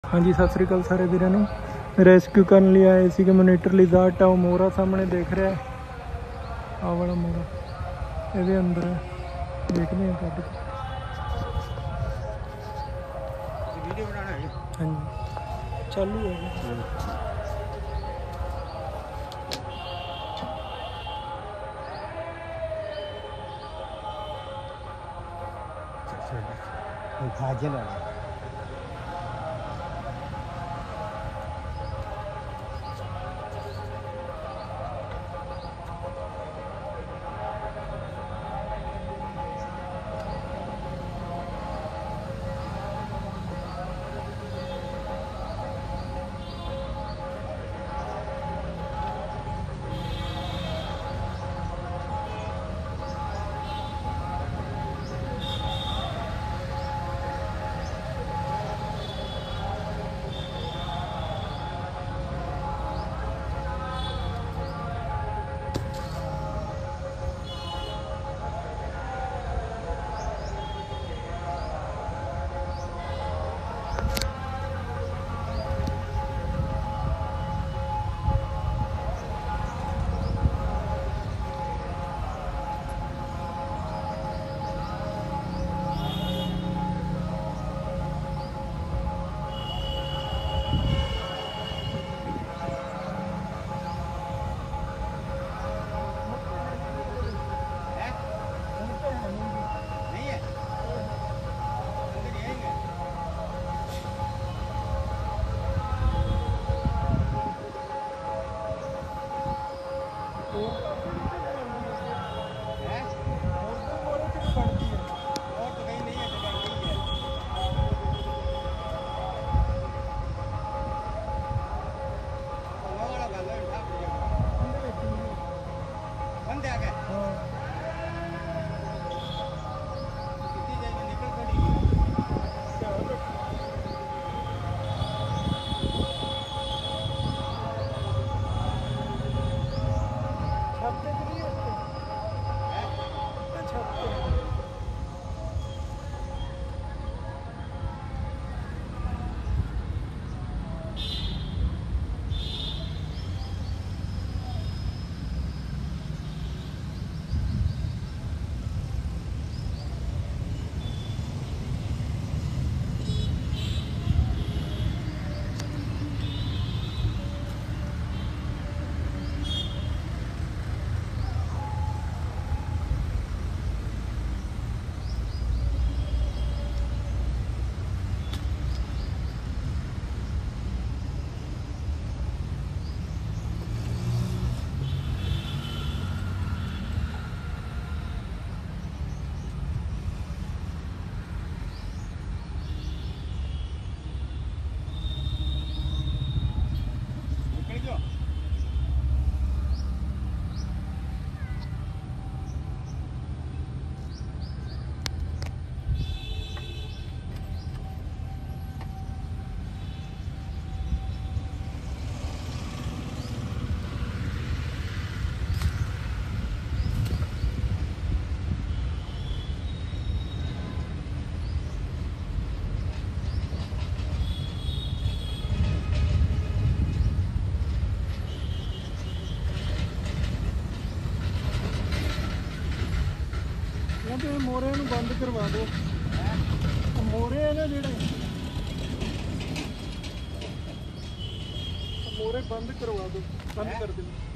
हाँ जी सत श्री अकाल सारे वीरों नूं। रेस्क्यू करने लिए आए थे मोनीटर लिजार्ट आ मोरा सामने देख रहा है। आ वाला मोरा ये अंदर है, देखने हैं कट के। वीडियो बनाना है। हाँ जी चालू है। फाजिल वाला मोरे बंद करवा दो। मोरे है ना जेड़े मोरे बंद करवा दो, बंद कर दो।